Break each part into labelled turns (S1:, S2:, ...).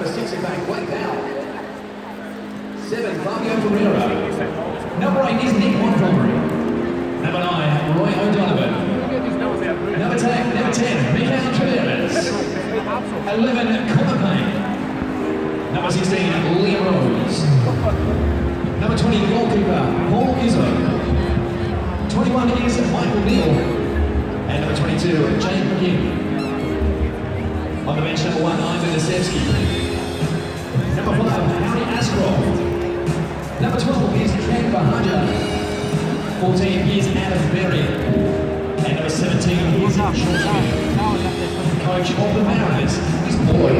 S1: Number 6 is back way down. 7, Fabio Ferreira. Number 8 is Nick Montgomery. Number 9, Roy O'Donovan. Number 10, Miguel Traveras. 11, Connor Payne. Number 16, Liam Rose. Number 20, goalkeeper, Paul Izzo. 21 is Michael Neal. And number 22, Jane McGinn. On the bench, number 1, Ivan Nasevsky. Number 5, Harry Ashcroft. Number 12 is Ken Bahaja. 14 is Adam Berry. And number 17 is Sean Smith. Coach of the Mariners is Boyd.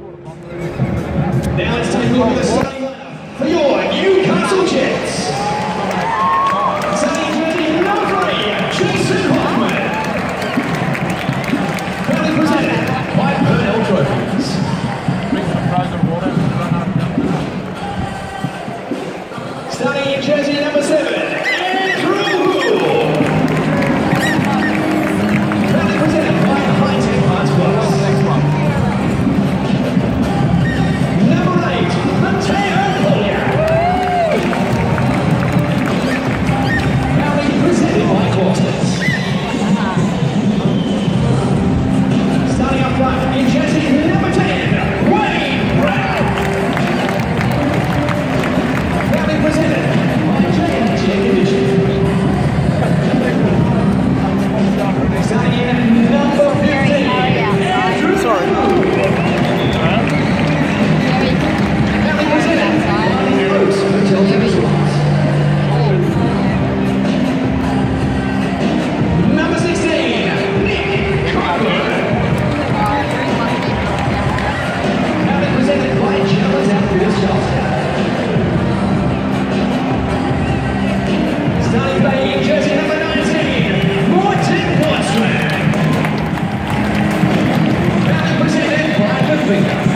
S1: Now let's take a look at the starting lineup for your Newcastle Jets. Starting jersey number 3, Jason Hoffman. Proudly presented by Burnell Trophies. Starting in jersey number 7, Andrew Hoole. Proudly presented by High-Tech Arts Plus. Number 8, Mateo Polya. Proudly presented by Quarters. Starting up front in jersey number 10, Wayne Brown. Proudly presented by J&J Division. Starting in number 15, Andrew. Sorry. Proudly presented by Rose Hotel Resorts. Number 16, Nick Carver. Proudly presented by Gentleman's Outfitters Charlestown. Starting playing in jersey number 19, Martin Watson. Proudly presented by The Finger.